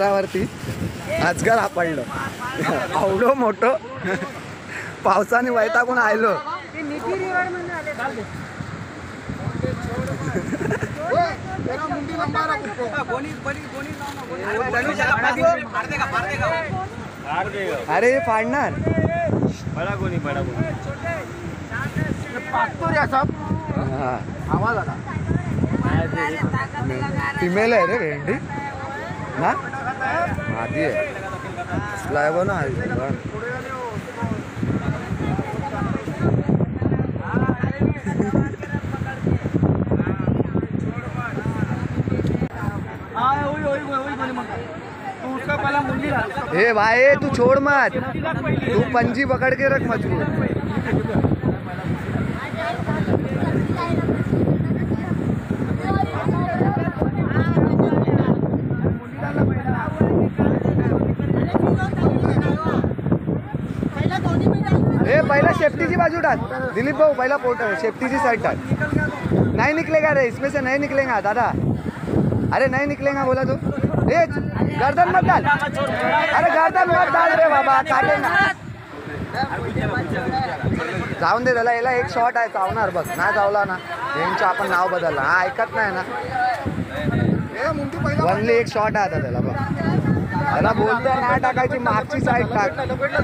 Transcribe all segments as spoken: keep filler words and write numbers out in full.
डोंगरावरती अजगर आपडलं आवडो मोठं पावसाने वैतागून आयलो. अरे फाडणार बड़ा गोनी बड़ा गोनी आवाज आला. फिमेल आहे रे भेंडी ना आधी आहे स्लायबो ना ए भाई तू छोड़ मत, तू पंजी पकड़ के रख मजबूत. ए पहिला सेफ्टीची बाजू टाक दिलीप भाऊ, पहिला पोर्ट सेफ्टीची साइड टाक. नहीं निकलेगा रे, इसमें से नहीं निकलेगा दादा. अरे नहीं निकलेगा बोला तू. ए गर्दन मत डाल, अरे गर्दन मत डाल रे बाबा, काटेगा. जाऊन दे त्याला, याला एक शॉट आहे चावणार बघ. नाही चावला ना यांचं आपण नाव बदललं. हा ऐकत नाही ना, वनली एक शॉट आहे आता त्याला बघ. त्याला बोलतोय नाही टाकायची, मागची साईड टाक.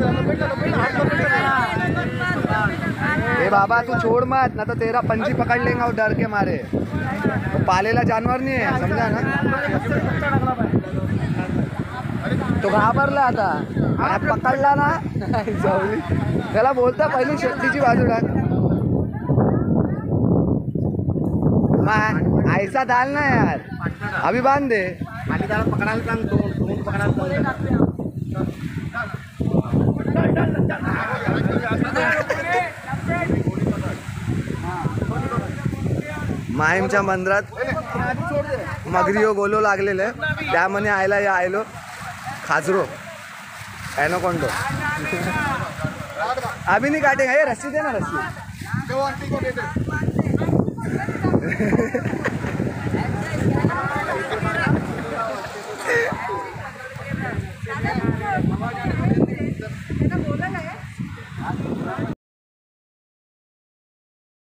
ए बाबा तू छोड़ मत ना तो तेरा पंजी पकड़ लेंगे और डर के मारे. तो पालेला जानवर नहीं है समझा ना. तो घाबरला आता आणि पकडला ना जाऊली. त्याला बोलता पहिली शेतीची बाजू टाक. ऐसा डाल ना यार, अभी बांध दे. पकडायला सांग, दोन पकडायला माहीमच्या मंदिरात मगरियो गोलो लागलेले, त्यामध्ये आयला या आयलो खाजरो एनोकोंडो. अभी नहीं काटेगा ये, रस्सी देना रस्सी.